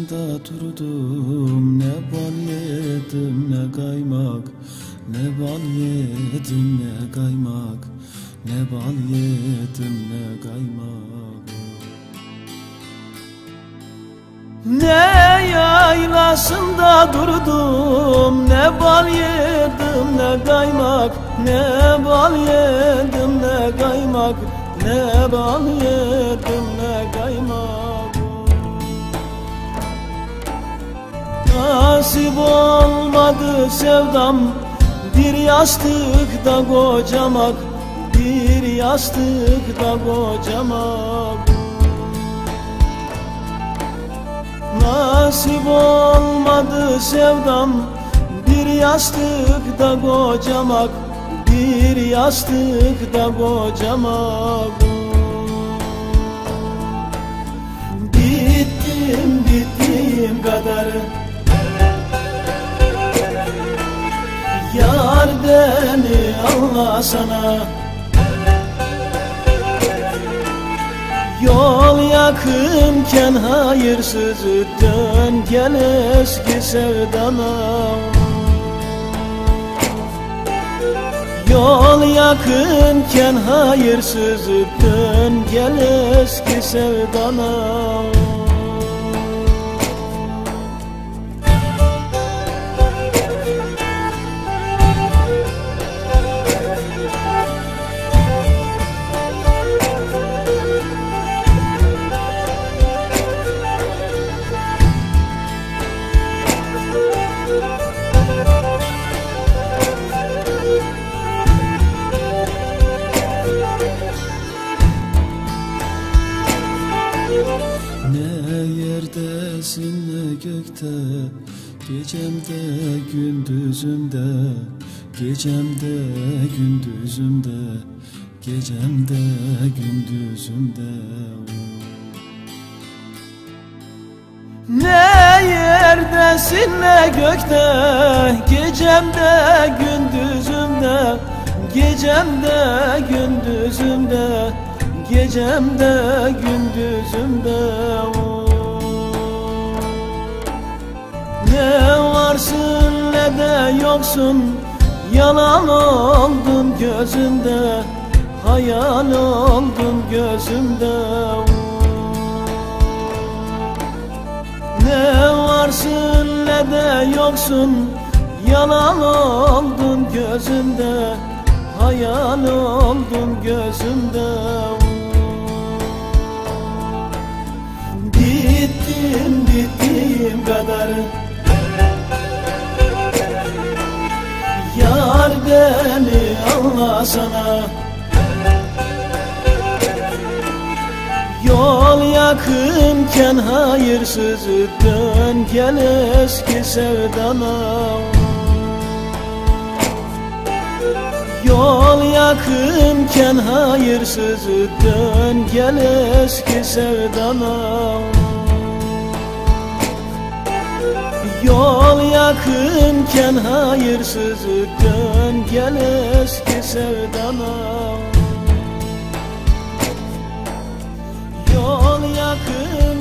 başında durdum, ne bal yedim ne kaymak, ne bal yedim ne kaymak, ne bal yedim ne kaymak. Ne yaylasında durdum, ne bal yedim ne kaymak, ne bal yedim ne kaymak, ne bal yedim ne kaymak. Nasip olmadı sevdam, bir yastıkta kocamak, bir yastıkta kocamak. Nasip olmadı sevdam, bir yastıkta kocamak, bir yastıkta kocamak. Bittim bittiğim kadar, yar beni anlasana. Yol yakınken hayırsız, dön gel eski sevdana. Yol yakınken hayırsız, dön gel eski sevdana. Ne yerdesin ne gökte, gecemde gündüzümde, gecemde gündüzümde, gecemde gündüzümde. Ne yerdesin ne gökte, gecemde gündüzümde, gecemde gündüzümde, gecemde gündüzümde. Ne varsın ne de yoksun, yalan oldun gözümde, hayal oldun gözümde. Ne varsın ne de yoksun, yalan oldun gözümde, hayal oldun gözümde. Bittim bittiğim kadar, yar beni anlasana. Yol yakınken hayırsız, dön gel eski sevdana. Yol yakınken hayırsız, dön gel eski sevdana. Yol yakınken hayırsız, dön gel eski sevdana. Yol yakın